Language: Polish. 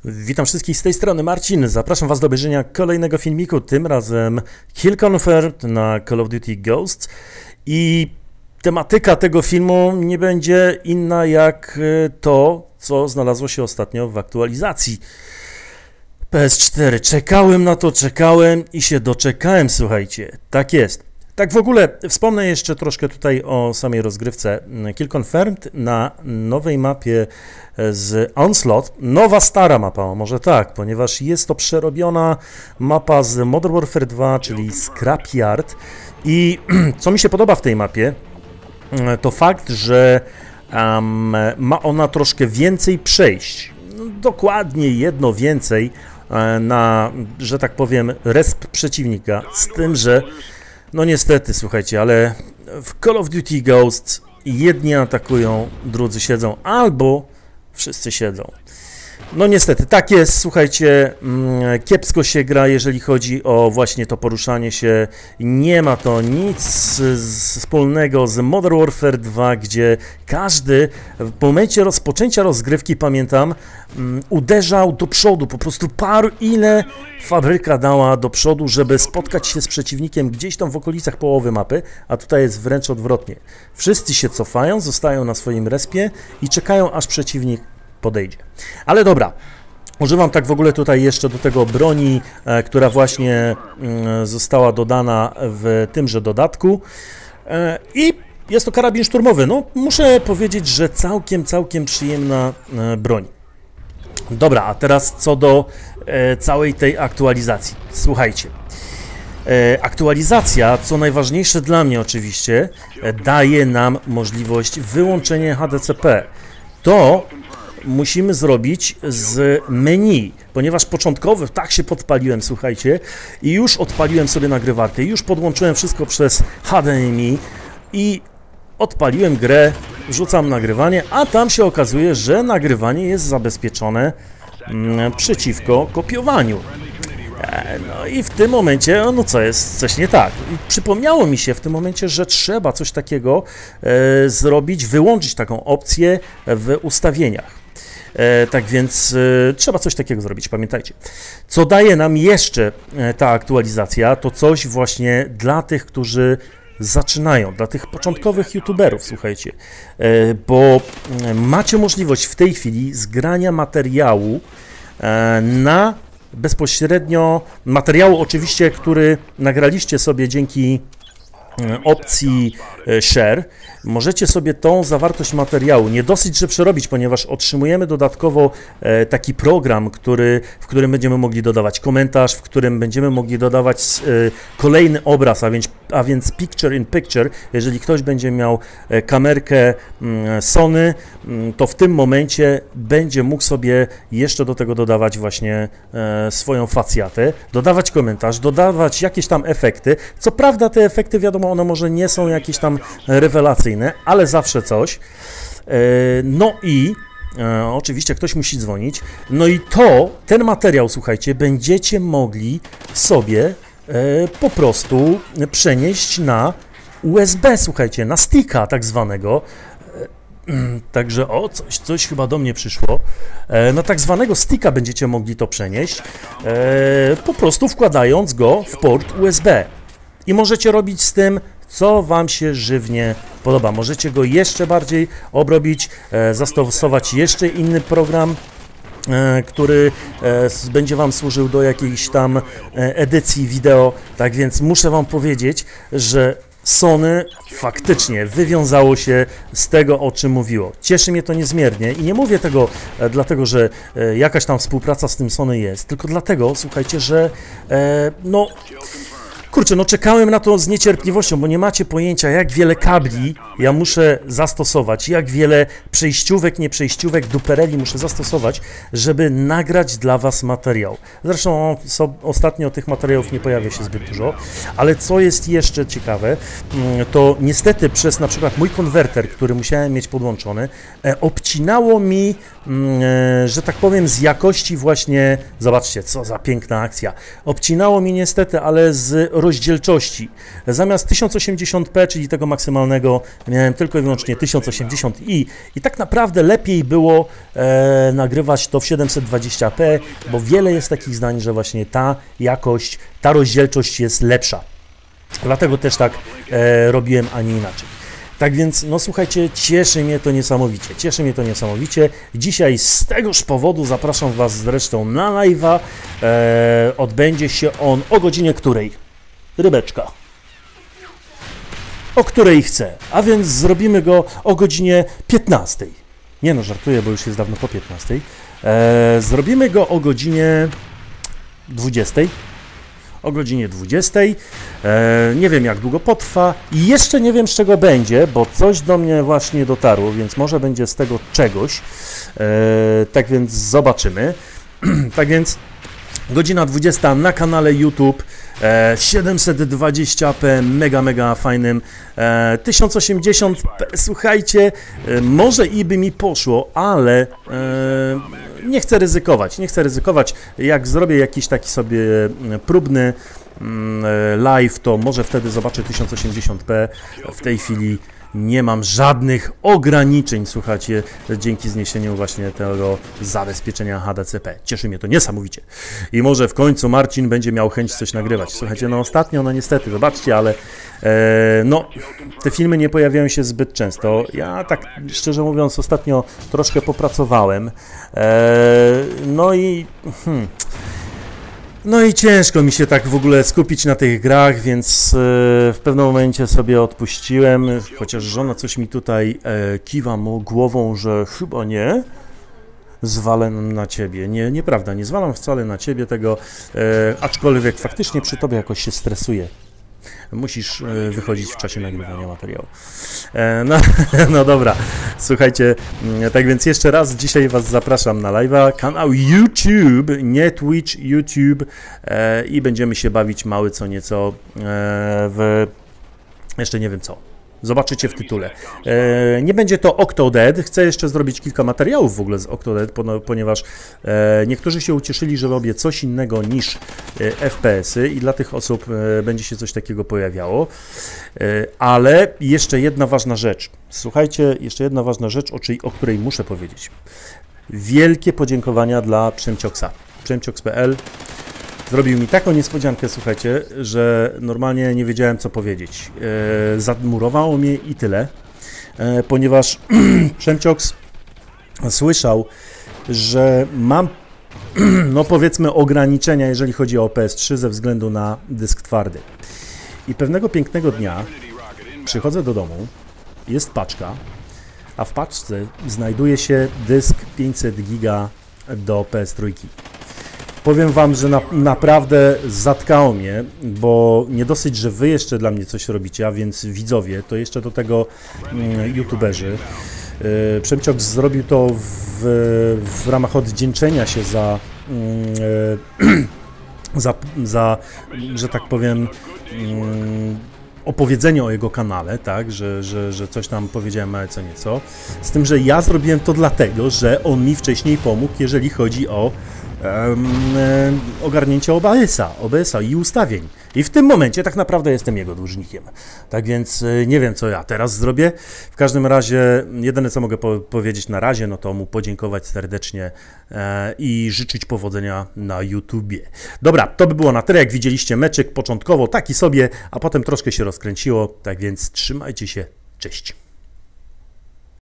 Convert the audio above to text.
Witam wszystkich z tej strony Marcin, zapraszam Was do obejrzenia kolejnego filmiku, tym razem Kill Confirmed na Call of Duty Ghosts i tematyka tego filmu nie będzie inna jak to, co znalazło się ostatnio w aktualizacji PS4. Czekałem na to, czekałem i się doczekałem, słuchajcie, tak jest. Tak w ogóle wspomnę jeszcze troszkę tutaj o samej rozgrywce. Kill Confirmed na nowej mapie z Onslaught. Nowa, stara mapa, może tak, ponieważ jest to przerobiona mapa z Modern Warfare 2, czyli Scrapyard. I co mi się podoba w tej mapie, to fakt, że ma ona troszkę więcej przejść. Dokładnie jedno więcej na, że tak powiem, resp przeciwnika. Z tym, że no niestety, słuchajcie, ale w Call of Duty Ghosts jedni atakują, drudzy siedzą, albo wszyscy siedzą. No niestety, tak jest, słuchajcie, kiepsko się gra, jeżeli chodzi o właśnie to poruszanie się. Nie ma to nic wspólnego z Modern Warfare 2, gdzie każdy w momencie rozpoczęcia rozgrywki, pamiętam, uderzał do przodu, po prostu ile fabryka dała do przodu, żeby spotkać się z przeciwnikiem gdzieś tam w okolicach połowy mapy, a tutaj jest wręcz odwrotnie. Wszyscy się cofają, zostają na swoim respie i czekają, aż przeciwnik podejdzie. Ale dobra, używam tak w ogóle tutaj jeszcze do tego broni, która właśnie została dodana w tymże dodatku i jest to karabin szturmowy. No, muszę powiedzieć, że całkiem przyjemna broń. Dobra, a teraz co do całej tej aktualizacji. Słuchajcie, aktualizacja, co najważniejsze dla mnie oczywiście, daje nam możliwość wyłączenia HDCP. To musimy zrobić z menu, ponieważ początkowo tak się podpaliłem, słuchajcie, i już odpaliłem sobie nagrywarkę, już podłączyłem wszystko przez HDMI i odpaliłem grę, wrzucam nagrywanie, a tam się okazuje, że nagrywanie jest zabezpieczone przeciwko kopiowaniu. No i w tym momencie, no co jest, coś nie tak. I przypomniało mi się w tym momencie, że trzeba coś takiego zrobić, wyłączyć taką opcję w ustawieniach. Tak więc trzeba coś takiego zrobić, pamiętajcie. Co daje nam jeszcze ta aktualizacja, to coś właśnie dla tych, którzy zaczynają, dla tych początkowych youtuberów, słuchajcie, bo macie możliwość w tej chwili zgrania materiału na bezpośrednio, materiału oczywiście, który nagraliście sobie dzięki opcji share, możecie sobie tą zawartość materiału nie dosyć, że przerobić, ponieważ otrzymujemy dodatkowo taki program, w którym będziemy mogli dodawać komentarz, w którym będziemy mogli dodawać kolejny obraz, a więc picture in picture. Jeżeli ktoś będzie miał kamerkę Sony, to w tym momencie będzie mógł sobie jeszcze do tego dodawać właśnie swoją facjatę, dodawać komentarz, dodawać jakieś tam efekty. Co prawda te efekty, wiadomo, one może nie są jakieś tam rewelacyjne, ale zawsze coś. No i oczywiście ktoś musi dzwonić. No i ten materiał, słuchajcie, będziecie mogli sobie po prostu przenieść na USB, słuchajcie, na sticka tak zwanego. Także coś chyba do mnie przyszło. Na tak zwanego sticka będziecie mogli to przenieść, po prostu wkładając go w port USB. I możecie robić z tym, co Wam się żywnie podoba. Możecie go jeszcze bardziej obrobić, zastosować jeszcze inny program, który będzie Wam służył do jakiejś tam edycji wideo. Tak więc muszę Wam powiedzieć, że Sony faktycznie wywiązało się z tego, o czym mówiło. Cieszy mnie to niezmiernie i nie mówię tego dlatego, że jakaś tam współpraca z tym Sony jest, tylko dlatego, słuchajcie, że no kurczę, no czekałem na to z niecierpliwością, bo nie macie pojęcia, jak wiele kabli ja muszę zastosować, jak wiele przejściówek, nieprzejściówek, dupereli muszę zastosować, żeby nagrać dla Was materiał. Zresztą ostatnio tych materiałów nie pojawia się zbyt dużo, ale co jest jeszcze ciekawe, to niestety przez na przykład mój konwerter, który musiałem mieć podłączony, obcinało mi, że tak powiem, z jakości właśnie, zobaczcie, co za piękna akcja, obcinało mi niestety, ale z rozdzielczości. Zamiast 1080p, czyli tego maksymalnego, miałem tylko i wyłącznie 1080i i tak naprawdę lepiej było nagrywać to w 720p, bo wiele jest takich zdań, że właśnie ta jakość, ta rozdzielczość jest lepsza. Dlatego też tak robiłem, a nie inaczej. Tak więc, no słuchajcie, cieszy mnie to niesamowicie. Dzisiaj z tegoż powodu zapraszam Was zresztą na live'a. Odbędzie się on o godzinie której? Rybeczka. O której chcę, a więc zrobimy go o godzinie 15. Nie no, żartuję, bo już jest dawno po 15. Zrobimy go o godzinie 20. O godzinie 20. Nie wiem, jak długo potrwa i jeszcze nie wiem, z czego będzie, bo coś do mnie właśnie dotarło, więc może będzie z tego czegoś. Tak więc zobaczymy. Tak więc godzina 20 na kanale YouTube, 720p, mega fajnym, 1080p, słuchajcie, może i by mi poszło, ale nie chcę ryzykować, jak zrobię jakiś taki sobie próbny live, to może wtedy zobaczę 1080p, w tej chwili nie mam żadnych ograniczeń, słuchajcie, dzięki zniesieniu właśnie tego zabezpieczenia HDCP. Cieszy mnie to niesamowicie. I może w końcu Marcin będzie miał chęć coś nagrywać. Słuchajcie, no ostatnio, no niestety, wybaczcie, ale no, te filmy nie pojawiają się zbyt często. Ja tak, szczerze mówiąc, ostatnio troszkę popracowałem. No i ciężko mi się tak w ogóle skupić na tych grach, więc w pewnym momencie sobie odpuściłem, chociaż żona coś mi tutaj kiwa mu głową, że chyba nie, zwalę na ciebie. Nie, nieprawda, nie zwalam wcale na ciebie tego, aczkolwiek faktycznie przy tobie jakoś się stresuję. Musisz wychodzić w czasie nagrywania materiału. No dobra, słuchajcie, tak więc jeszcze raz dzisiaj Was zapraszam na live'a, kanał YouTube, nie Twitch, YouTube i będziemy się bawić mały co nieco w... jeszcze nie wiem co. Zobaczycie w tytule. Nie będzie to Octodad. Chcę jeszcze zrobić kilka materiałów w ogóle z Octodad, ponieważ niektórzy się ucieszyli, że robię coś innego niż FPS-y i dla tych osób będzie się coś takiego pojawiało. Ale jeszcze jedna ważna rzecz. Słuchajcie, jeszcze jedna ważna rzecz, o której muszę powiedzieć. Wielkie podziękowania dla Przemcioksa. Przemcioks.pl zrobił mi taką niespodziankę, słuchajcie, że normalnie nie wiedziałem, co powiedzieć. Zamurowało mnie i tyle, ponieważ Przemcioks słyszał, że mam, no powiedzmy, ograniczenia, jeżeli chodzi o PS3 ze względu na dysk twardy. I pewnego pięknego dnia przychodzę do domu, jest paczka, a w paczce znajduje się dysk 500 giga do PS3. Powiem Wam, że naprawdę zatkało mnie, bo nie dosyć, że Wy jeszcze dla mnie coś robicie, a więc widzowie, to jeszcze do tego youtuberzy. Przemciok zrobił to w ramach odwdzięczenia się że tak powiem, opowiedzenie o jego kanale, tak, że coś tam powiedziałem, ale co nieco. Z tym, że ja zrobiłem to dlatego, że on mi wcześniej pomógł, jeżeli chodzi o ogarnięcie OBS-a i ustawień. I w tym momencie tak naprawdę jestem jego dłużnikiem. Tak więc nie wiem, co ja teraz zrobię. W każdym razie, jedyne co mogę powiedzieć na razie, no to mu podziękować serdecznie i życzyć powodzenia na YouTubie. Dobra, to by było na tyle. Jak widzieliście, meczek początkowo taki sobie, a potem troszkę się rozkręciło. Tak więc trzymajcie się. Cześć.